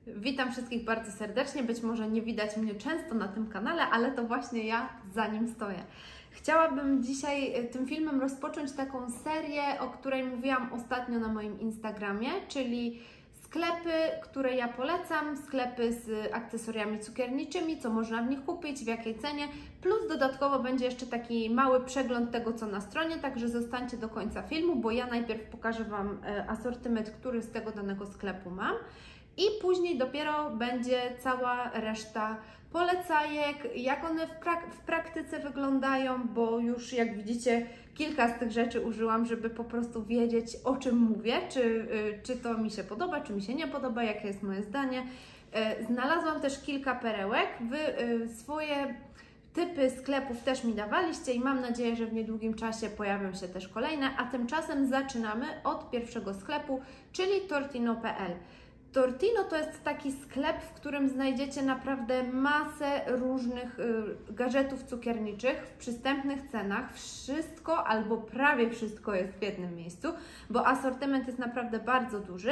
Witam wszystkich bardzo serdecznie. Być może nie widać mnie często na tym kanale, ale to właśnie ja za nim stoję. Chciałabym dzisiaj tym filmem rozpocząć taką serię, o której mówiłam ostatnio na moim Instagramie, czyli sklepy, które ja polecam, sklepy z akcesoriami cukierniczymi, co można w nich kupić, w jakiej cenie, plus dodatkowo będzie jeszcze taki mały przegląd tego, co na stronie, także zostańcie do końca filmu, bo ja najpierw pokażę Wam asortyment, który z tego danego sklepu mam i później dopiero będzie cała reszta polecajek, jak one w praktyce wyglądają, bo już jak widzicie kilka z tych rzeczy użyłam, żeby po prostu wiedzieć, o czym mówię, czy to mi się podoba, czy mi się nie podoba, jakie jest moje zdanie. Znalazłam też kilka perełek, Wy swoje typy sklepów też mi dawaliście i mam nadzieję, że w niedługim czasie pojawią się też kolejne, a tymczasem zaczynamy od pierwszego sklepu, czyli tortino.pl. Tortino to jest taki sklep, w którym znajdziecie naprawdę masę różnych gadżetów cukierniczych w przystępnych cenach. Wszystko albo prawie wszystko jest w jednym miejscu, bo asortyment jest naprawdę bardzo duży.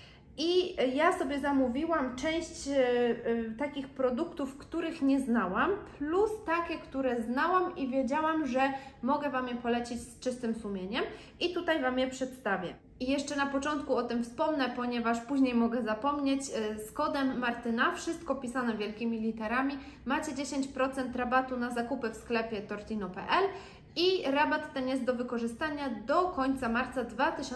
I ja sobie zamówiłam część takich produktów, których nie znałam, plus takie, które znałam i wiedziałam, że mogę Wam je polecić z czystym sumieniem i tutaj Wam je przedstawię. I jeszcze na początku o tym wspomnę, ponieważ później mogę zapomnieć, z kodem Martyna, wszystko pisane wielkimi literami, macie 10% rabatu na zakupy w sklepie tortino.pl i rabat ten jest do wykorzystania do końca marca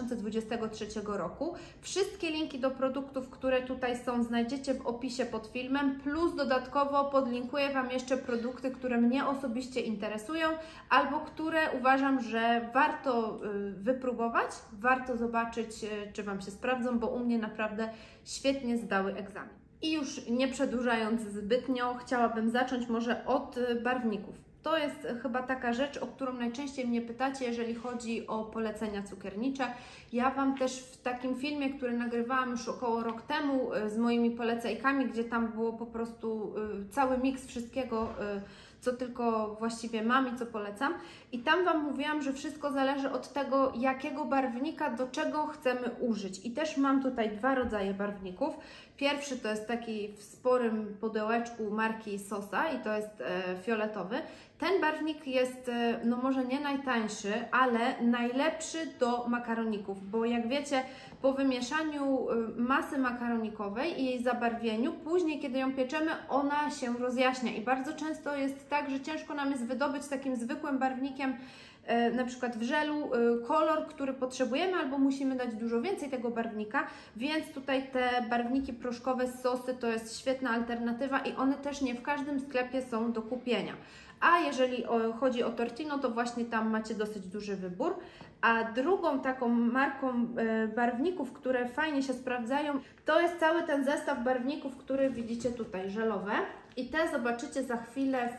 2023 roku. Wszystkie linki do produktów, które tutaj są, znajdziecie w opisie pod filmem, plus dodatkowo podlinkuję Wam jeszcze produkty, które mnie osobiście interesują, albo które uważam, że warto wypróbować, warto zobaczyć, czy Wam się sprawdzą, bo u mnie naprawdę świetnie zdały egzamin. I już nie przedłużając zbytnio, chciałabym zacząć może od barwników. To jest chyba taka rzecz, o którą najczęściej mnie pytacie, jeżeli chodzi o polecenia cukiernicze. Ja Wam też w takim filmie, który nagrywałam już około rok temu z moimi polecajkami, gdzie tam było po prostu cały miks wszystkiego, co tylko właściwie mam i co polecam. I tam Wam mówiłam, że wszystko zależy od tego, jakiego barwnika do czego chcemy użyć. I też mam tutaj dwa rodzaje barwników. Pierwszy to jest taki w sporym pudełeczku marki Sosa i to jest fioletowy. Ten barwnik jest, no może nie najtańszy, ale najlepszy do makaroników, bo jak wiecie, po wymieszaniu masy makaronikowej i jej zabarwieniu, później kiedy ją pieczemy, ona się rozjaśnia i bardzo często jest tak, że ciężko nam jest wydobyć takim zwykłym barwnikiem, na przykład w żelu, kolor, który potrzebujemy, albo musimy dać dużo więcej tego barwnika, więc tutaj te barwniki proszkowe z Sosy to jest świetna alternatywa i one też nie w każdym sklepie są do kupienia. A jeżeli chodzi o Tortino, to właśnie tam macie dosyć duży wybór. A drugą taką marką barwników, które fajnie się sprawdzają, to jest cały ten zestaw barwników, który widzicie tutaj, żelowe. I te zobaczycie za chwilę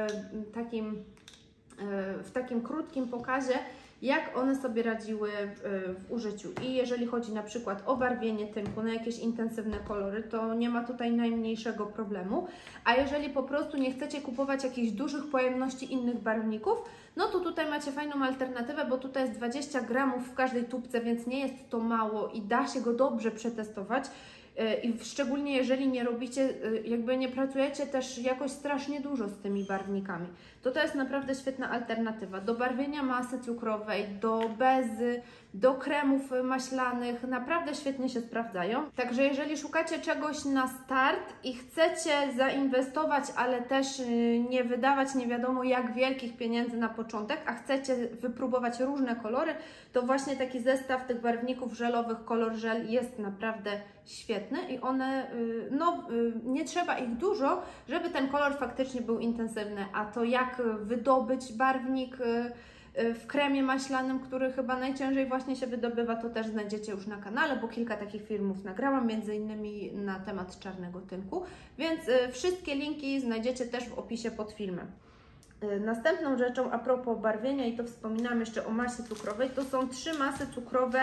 w takim krótkim pokazie, jak one sobie radziły w użyciu. I jeżeli chodzi na przykład o barwienie tynku na jakieś intensywne kolory, to nie ma tutaj najmniejszego problemu. A jeżeli po prostu nie chcecie kupować jakichś dużych pojemności innych barwników, no to tutaj macie fajną alternatywę, bo tutaj jest 20 gramów w każdej tubce, więc nie jest to mało i da się go dobrze przetestować. I szczególnie jeżeli nie robicie, jakby nie pracujecie też jakoś strasznie dużo z tymi barwnikami, to jest naprawdę świetna alternatywa do barwienia masy cukrowej, do bezy, do kremów maślanych, naprawdę świetnie się sprawdzają. Także jeżeli szukacie czegoś na start i chcecie zainwestować, ale też nie wydawać nie wiadomo jak wielkich pieniędzy na początek, a chcecie wypróbować różne kolory, to właśnie taki zestaw tych barwników żelowych, kolor żel jest naprawdę świetny i one, nie trzeba ich dużo, żeby ten kolor faktycznie był intensywny, a to jak wydobyć barwnik w kremie maślanym, który chyba najciężej właśnie się wydobywa, to też znajdziecie już na kanale, bo kilka takich filmów nagrałam, między innymi na temat czarnego tynku, więc wszystkie linki znajdziecie też w opisie pod filmem. Następną rzeczą a propos barwienia, i to wspominam jeszcze o masie cukrowej, to są 3 masy cukrowe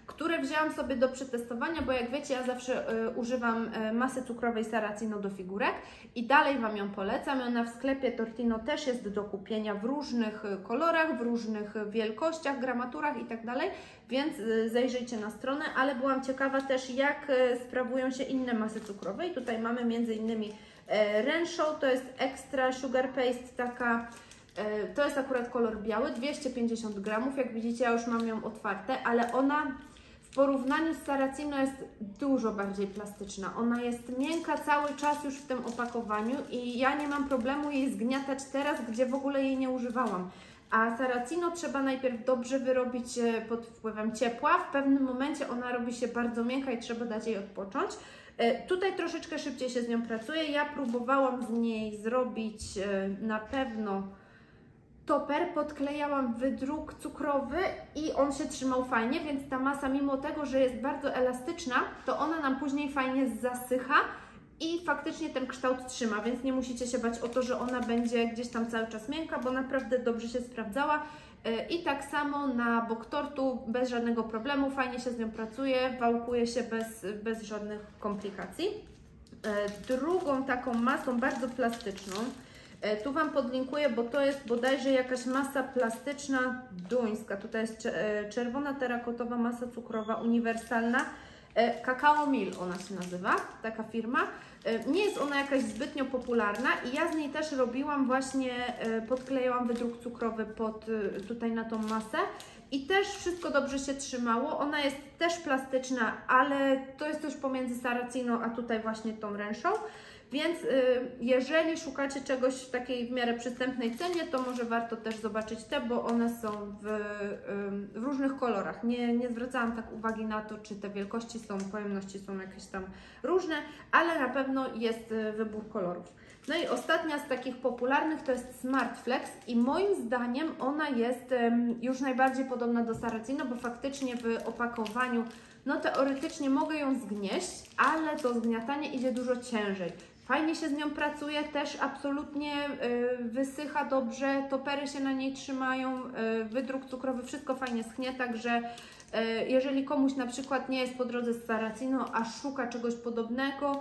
które wzięłam sobie do przetestowania, bo jak wiecie, ja zawsze używam masy cukrowej Saracino do figurek i dalej Wam ją polecam. Ona w sklepie Tortino też jest do kupienia w różnych kolorach, w różnych wielkościach, gramaturach i tak dalej, więc zajrzyjcie na stronę, ale byłam ciekawa też, jak sprawują się inne masy cukrowe i tutaj mamy m.in. Renshaw, to jest Extra Sugar Paste, taka, to jest akurat kolor biały, 250 gramów, jak widzicie ja już mam ją otwarte, ale ona w porównaniu z Saracino jest dużo bardziej plastyczna. Ona jest miękka cały czas już w tym opakowaniu i ja nie mam problemu jej zgniatać teraz, gdzie w ogóle jej nie używałam. A Saracino trzeba najpierw dobrze wyrobić pod wpływem ciepła. W pewnym momencie ona robi się bardzo miękka i trzeba dać jej odpocząć. Tutaj troszeczkę szybciej się z nią pracuje. Ja próbowałam z niej zrobić na pewno toper, podklejałam wydruk cukrowy i on się trzymał fajnie, więc ta masa, mimo tego, że jest bardzo elastyczna, to ona nam później fajnie zasycha i faktycznie ten kształt trzyma, więc nie musicie się bać o to, że ona będzie gdzieś tam cały czas miękka, bo naprawdę dobrze się sprawdzała. I tak samo na bok tortu, bez żadnego problemu, fajnie się z nią pracuje, wałkuje się bez żadnych komplikacji. Drugą taką masą bardzo plastyczną, tu Wam podlinkuję, bo to jest bodajże jakaś masa plastyczna duńska. Tutaj jest czerwona terakotowa masa cukrowa uniwersalna. Cacao Mill ona się nazywa, taka firma. Nie jest ona jakaś zbytnio popularna i ja z niej też robiłam właśnie, podklejałam wydruk cukrowy tutaj na tą masę i też wszystko dobrze się trzymało. Ona jest też plastyczna, ale to jest coś pomiędzy Saracino a tutaj właśnie tą Renshaw. Więc jeżeli szukacie czegoś w takiej w miarę przystępnej cenie, to może warto też zobaczyć te, bo one są w różnych kolorach. Nie zwracałam tak uwagi na to, czy te wielkości są, pojemności są jakieś tam różne, ale na pewno jest wybór kolorów. No i ostatnia z takich popularnych to jest Smart Flex i moim zdaniem ona jest już najbardziej podobna do Saracino, bo faktycznie w opakowaniu no teoretycznie mogę ją zgnieść, ale to zgniatanie idzie dużo ciężej. Fajnie się z nią pracuje, też absolutnie wysycha dobrze, topery się na niej trzymają, wydruk cukrowy, wszystko fajnie schnie, także jeżeli komuś na przykład nie jest po drodze z Saracino, a szuka czegoś podobnego,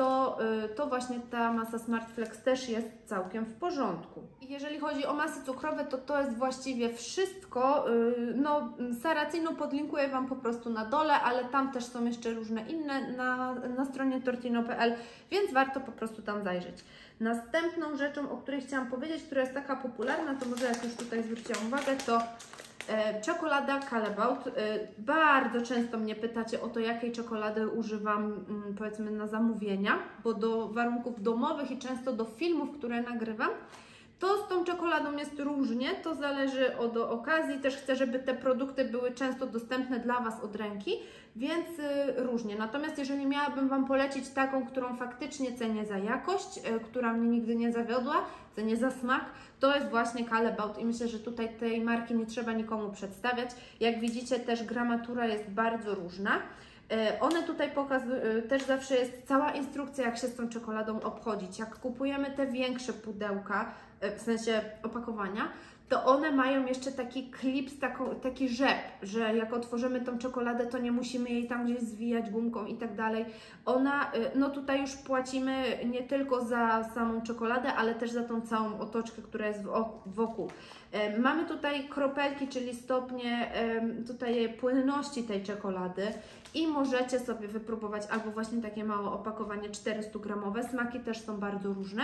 to właśnie ta masa Smart Flex też jest całkiem w porządku. I jeżeli chodzi o masy cukrowe, to jest właściwie wszystko. No, Saracino podlinkuję Wam po prostu na dole, ale tam też są jeszcze różne inne na stronie tortino.pl, więc warto po prostu tam zajrzeć. Następną rzeczą, o której chciałam powiedzieć, która jest taka popularna, to może jak już tutaj zwróciłam uwagę, to czekolada Callebaut. Bardzo często mnie pytacie o to, jakiej czekolady używam, powiedzmy, na zamówienia, bo do warunków domowych i często do filmów, które nagrywam, to z tą czekoladą jest różnie, to zależy od okazji. Też chcę, żeby te produkty były często dostępne dla Was od ręki, więc różnie. Natomiast jeżeli miałabym Wam polecić taką, którą faktycznie cenię za jakość, która mnie nigdy nie zawiodła, cenię za smak, to jest właśnie Callebaut i myślę, że tutaj tej marki nie trzeba nikomu przedstawiać. Jak widzicie, też gramatura jest bardzo różna. One tutaj pokazują, też zawsze jest cała instrukcja, jak się z tą czekoladą obchodzić. Jak kupujemy te większe pudełka, w sensie opakowania, to one mają jeszcze taki klips, taki rzep, że jak otworzymy tą czekoladę, to nie musimy jej tam gdzieś zwijać gumką i tak dalej. Ona, no tutaj już płacimy nie tylko za samą czekoladę, ale też za tą całą otoczkę, która jest wokół. Mamy tutaj kropelki, czyli stopnie tutaj płynności tej czekolady i możecie sobie wypróbować albo właśnie takie małe opakowanie 400 gramowe. Smaki też są bardzo różne.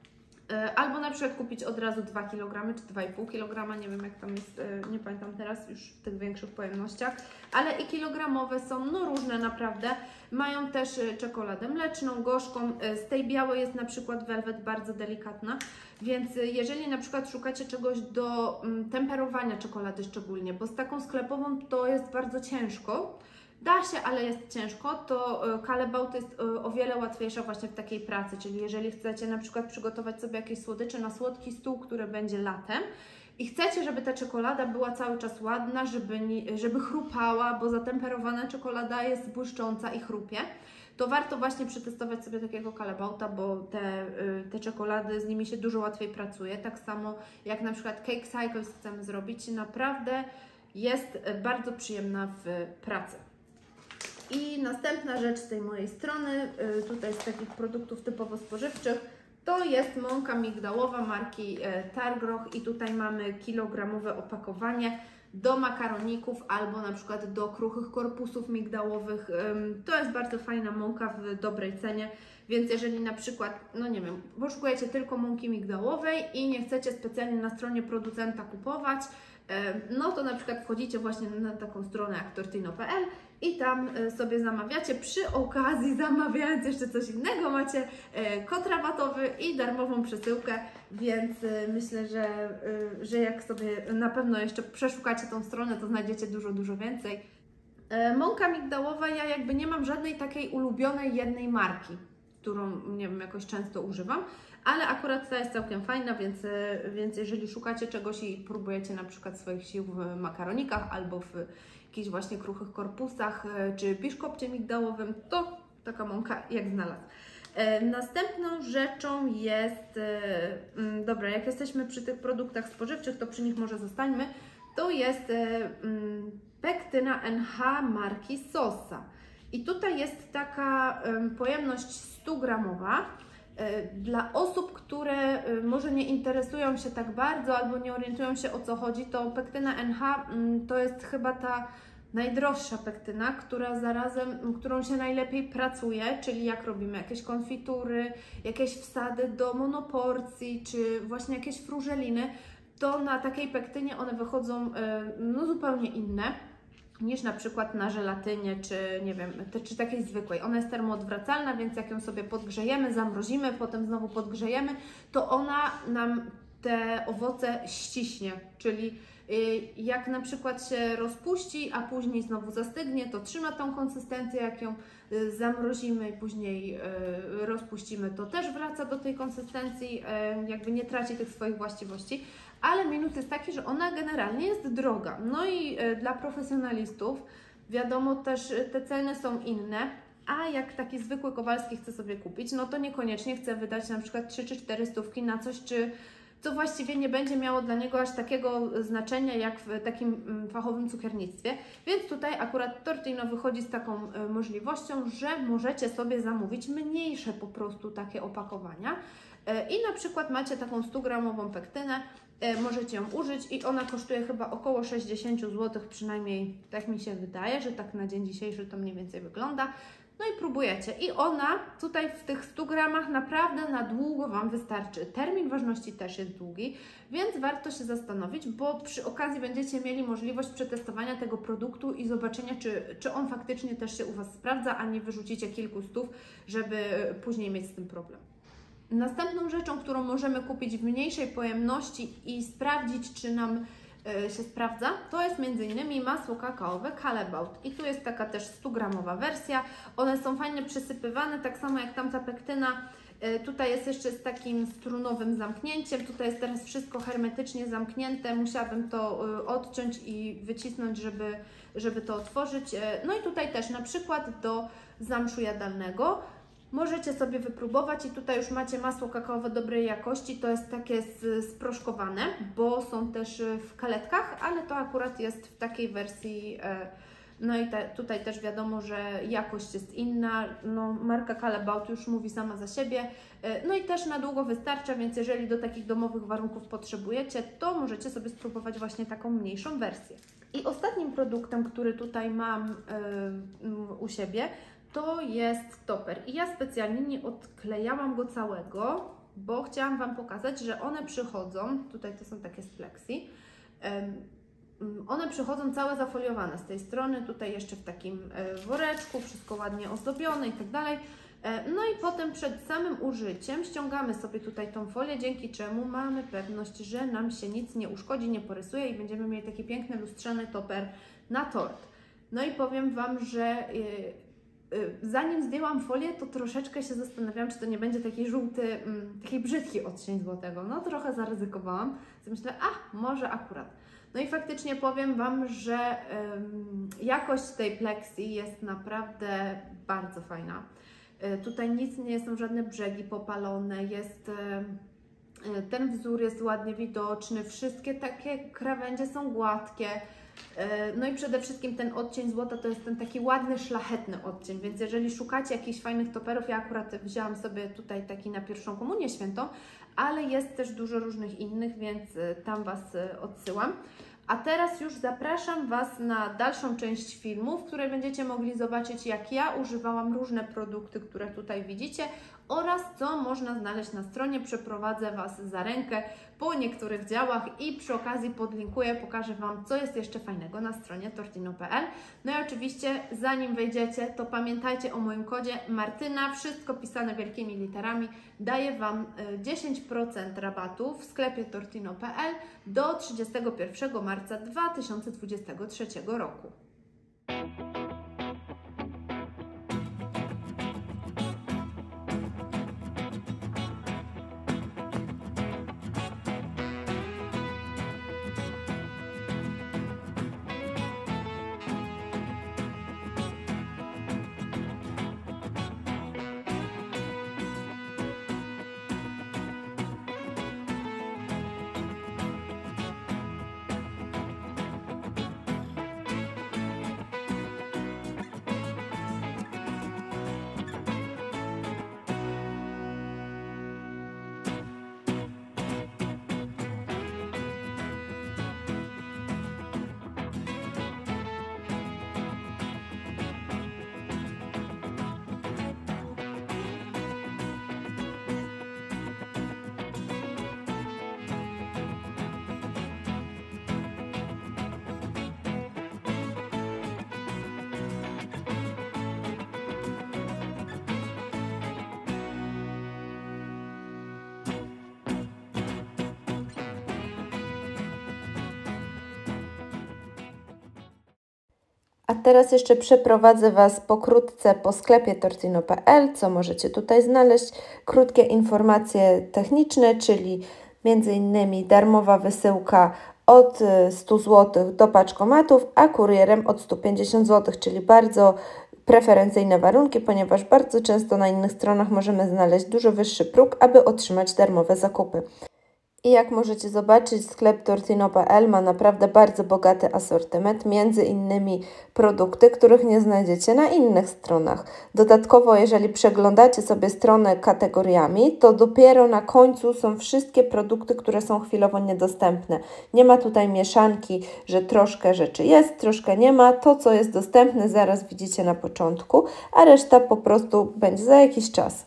Albo na przykład kupić od razu 2 kg czy 2,5 kg, nie wiem jak tam jest, nie pamiętam teraz już w tych większych pojemnościach, ale i kilogramowe są, no różne naprawdę. Mają też czekoladę mleczną, gorzką, z tej białej jest na przykład Velvet bardzo delikatna, więc jeżeli na przykład szukacie czegoś do temperowania czekolady szczególnie, bo z taką sklepową to jest bardzo ciężko, da się, ale jest ciężko, to Callebaut jest o wiele łatwiejsza właśnie w takiej pracy, czyli jeżeli chcecie na przykład przygotować sobie jakieś słodycze na słodki stół, który będzie latem i chcecie, żeby ta czekolada była cały czas ładna, żeby chrupała, bo zatemperowana czekolada jest błyszcząca i chrupie, to warto właśnie przetestować sobie takiego Callebauta, bo te czekolady, z nimi się dużo łatwiej pracuje, tak samo jak na przykład Cake Cycles chcemy zrobić, naprawdę jest bardzo przyjemna w pracy. I następna rzecz z tej mojej strony, tutaj z takich produktów typowo spożywczych, to jest mąka migdałowa marki Targroch i tutaj mamy kilogramowe opakowanie do makaroników albo na przykład do kruchych korpusów migdałowych. To jest bardzo fajna mąka w dobrej cenie, więc jeżeli na przykład, no nie wiem, poszukujecie tylko mąki migdałowej i nie chcecie specjalnie na stronie producenta kupować, no to na przykład wchodzicie właśnie na taką stronę jak tortino.pl i tam sobie zamawiacie. Przy okazji, zamawiając jeszcze coś innego, macie kod rabatowy i darmową przesyłkę, więc myślę, że jak sobie na pewno jeszcze przeszukacie tą stronę, to znajdziecie dużo więcej. Mąka migdałowa, ja jakby nie mam żadnej takiej ulubionej jednej marki, którą, nie wiem, jakoś często używam, ale akurat ta jest całkiem fajna, więc jeżeli szukacie czegoś i próbujecie na przykład swoich sił w makaronikach albo w jakichś właśnie kruchych korpusach czy biszkopcie migdałowym, to taka mąka jak znalazł. Następną rzeczą jest, dobra, jak jesteśmy przy tych produktach spożywczych, to przy nich może zostańmy, to jest pektyna NH marki Sosa. I tutaj jest taka pojemność 100 gramowa. Dla osób, które może nie interesują się tak bardzo albo nie orientują się, o co chodzi, to pektyna NH to jest chyba ta najdroższa pektyna, którą się najlepiej pracuje, czyli jak robimy jakieś konfitury, jakieś wsady do monoporcji, czy właśnie jakieś frużeliny, to na takiej pektynie one wychodzą no, zupełnie inne niż na przykład na żelatynie, czy nie wiem, czy takiej zwykłej. Ona jest termoodwracalna, więc jak ją sobie podgrzejemy, zamrozimy, potem znowu podgrzejemy, to ona nam te owoce ściśnie, czyli jak na przykład się rozpuści, a później znowu zastygnie, to trzyma tą konsystencję, jak ją zamrozimy i później rozpuścimy, to też wraca do tej konsystencji, jakby nie traci tych swoich właściwości. Ale minus jest taki, że ona generalnie jest droga. No i dla profesjonalistów wiadomo też te ceny są inne, a jak taki zwykły Kowalski chce sobie kupić, no to niekoniecznie chce wydać na przykład 3 czy 4 stówki na coś, co właściwie nie będzie miało dla niego aż takiego znaczenia jak w takim fachowym cukiernictwie. Więc tutaj akurat Tortino wychodzi z taką możliwością, że możecie sobie zamówić mniejsze po prostu takie opakowania i na przykład macie taką 100-gramową pektynę, możecie ją użyć i ona kosztuje chyba około 60 zł, przynajmniej tak mi się wydaje, że tak na dzień dzisiejszy to mniej więcej wygląda. No i próbujecie. I ona tutaj w tych 100 gramach naprawdę na długo Wam wystarczy. Termin ważności też jest długi, więc warto się zastanowić, bo przy okazji będziecie mieli możliwość przetestowania tego produktu i zobaczenia, czy on faktycznie też się u Was sprawdza, a nie wyrzucicie kilku stów, żeby później mieć z tym problem. Następną rzeczą, którą możemy kupić w mniejszej pojemności i sprawdzić, czy nam się sprawdza, to jest m.in. masło kakaowe Callebaut. I tu jest taka też 100-gramowa wersja. One są fajnie przysypywane, tak samo jak tamta pektyna. Tutaj jest jeszcze z takim strunowym zamknięciem. Tutaj jest teraz wszystko hermetycznie zamknięte. Musiałabym to odciąć i wycisnąć, żeby to otworzyć. No i tutaj też na przykład do zamszu jadalnego możecie sobie wypróbować i tutaj już macie masło kakaowe dobrej jakości, to jest takie sproszkowane, bo są też w kaletkach, ale to akurat jest w takiej wersji, no i tutaj też wiadomo, że jakość jest inna, no marka Callebaut już mówi sama za siebie, no i też na długo wystarcza, więc jeżeli do takich domowych warunków potrzebujecie, to możecie sobie spróbować właśnie taką mniejszą wersję. I ostatnim produktem, który tutaj mam u siebie, to jest toper i ja specjalnie nie odklejałam go całego, bo chciałam Wam pokazać, że one przychodzą, tutaj to są takie z plexi, one przychodzą całe zafoliowane z tej strony, tutaj jeszcze w takim woreczku, wszystko ładnie ozdobione i tak dalej. No i potem przed samym użyciem ściągamy sobie tutaj tą folię, dzięki czemu mamy pewność, że nam się nic nie uszkodzi, nie porysuje i będziemy mieli taki piękny lustrzany toper na tort. No i powiem Wam, że zanim zdjęłam folię, to troszeczkę się zastanawiałam, czy to nie będzie taki żółty, taki brzydki odcień złotego. No trochę zaryzykowałam, myślę, może akurat. No i faktycznie powiem Wam, że jakość tej plexi jest naprawdę bardzo fajna. Tutaj nic nie są żadne brzegi popalone, ten wzór jest ładnie widoczny, wszystkie takie krawędzie są gładkie. No i przede wszystkim ten odcień złota to jest ten taki ładny, szlachetny odcień, więc jeżeli szukacie jakichś fajnych toperów, ja akurat wzięłam sobie tutaj taki na pierwszą komunię świętą, ale jest też dużo różnych innych, więc tam Was odsyłam. A teraz już zapraszam Was na dalszą część filmu, w której będziecie mogli zobaczyć, jak ja używałam różne produkty, które tutaj widzicie, oraz co można znaleźć na stronie. Przeprowadzę Was za rękę po niektórych działach i przy okazji podlinkuję, pokażę Wam, co jest jeszcze fajnego na stronie tortino.pl. No i oczywiście, zanim wejdziecie, to pamiętajcie o moim kodzie Martyna, wszystko pisane wielkimi literami. Daję Wam 10% rabatu w sklepie tortino.pl do 31 marca 2023 roku. A teraz jeszcze przeprowadzę Was pokrótce po sklepie tortino.pl, co możecie tutaj znaleźć. Krótkie informacje techniczne, czyli m.in. darmowa wysyłka od 100 zł do paczkomatów, a kurierem od 150 zł, czyli bardzo preferencyjne warunki, ponieważ bardzo często na innych stronach możemy znaleźć dużo wyższy próg, aby otrzymać darmowe zakupy. I jak możecie zobaczyć, sklep tortino.pl ma naprawdę bardzo bogaty asortyment, między innymi produkty, których nie znajdziecie na innych stronach. Dodatkowo, jeżeli przeglądacie sobie stronę kategoriami, to dopiero na końcu są wszystkie produkty, które są chwilowo niedostępne. Nie ma tutaj mieszanki, że troszkę rzeczy jest, troszkę nie ma. To, co jest dostępne, zaraz widzicie na początku, a reszta po prostu będzie za jakiś czas.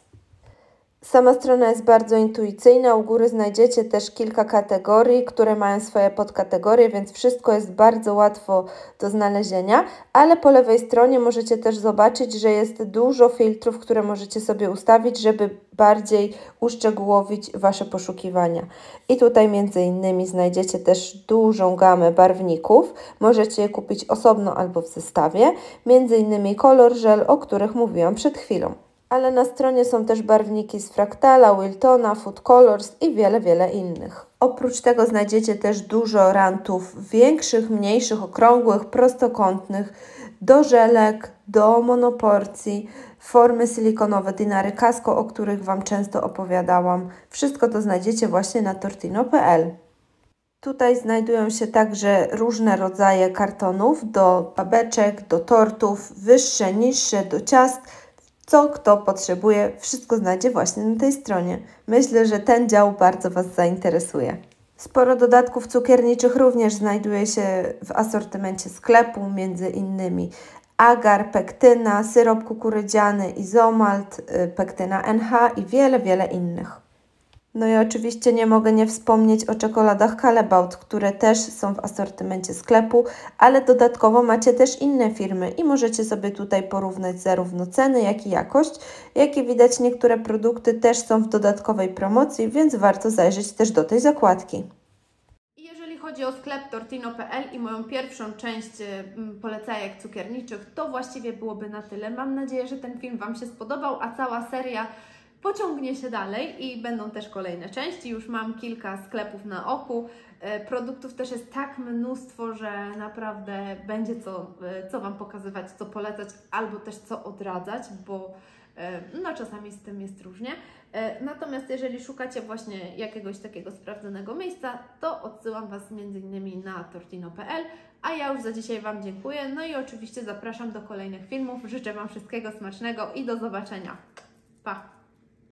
Sama strona jest bardzo intuicyjna, u góry znajdziecie też kilka kategorii, które mają swoje podkategorie, więc wszystko jest bardzo łatwo do znalezienia, ale po lewej stronie możecie też zobaczyć, że jest dużo filtrów, które możecie sobie ustawić, żeby bardziej uszczegółowić Wasze poszukiwania. I tutaj między innymi znajdziecie też dużą gamę barwników, możecie je kupić osobno albo w zestawie, między innymi Color Gel, o których mówiłam przed chwilą. Ale na stronie są też barwniki z Fractala, Wiltona, Food Colors i wiele innych. Oprócz tego znajdziecie też dużo rantów większych, mniejszych, okrągłych, prostokątnych, do żelek, do monoporcji, formy silikonowe, dinary Casco, o których Wam często opowiadałam. Wszystko to znajdziecie właśnie na tortino.pl. Tutaj znajdują się także różne rodzaje kartonów do babeczek, do tortów, wyższe, niższe, do ciast. Co kto potrzebuje, wszystko znajdzie właśnie na tej stronie. Myślę, że ten dział bardzo Was zainteresuje. Sporo dodatków cukierniczych również znajduje się w asortymencie sklepu, między innymi agar, pektyna, syrop kukurydziany, izomalt, pektyna NH i wiele innych. No i oczywiście nie mogę nie wspomnieć o czekoladach Callebaut, które też są w asortymencie sklepu, ale dodatkowo macie też inne firmy i możecie sobie tutaj porównać zarówno ceny, jak i jakość. Jak i widać, niektóre produkty też są w dodatkowej promocji, więc warto zajrzeć też do tej zakładki. Jeżeli chodzi o sklep tortino.pl i moją pierwszą część polecajek cukierniczych, to właściwie byłoby na tyle. Mam nadzieję, że ten film Wam się spodobał, a cała seria pociągnie się dalej i będą też kolejne części. Już mam kilka sklepów na oku. Produktów też jest tak mnóstwo, że naprawdę będzie co Wam pokazywać, co polecać, albo też co odradzać, bo No czasami z tym jest różnie. Natomiast jeżeli szukacie właśnie jakiegoś takiego sprawdzonego miejsca, to odsyłam Was m.in. na tortino.pl, a ja już za dzisiaj Wam dziękuję. No i oczywiście zapraszam do kolejnych filmów. Życzę Wam wszystkiego smacznego i do zobaczenia. Pa!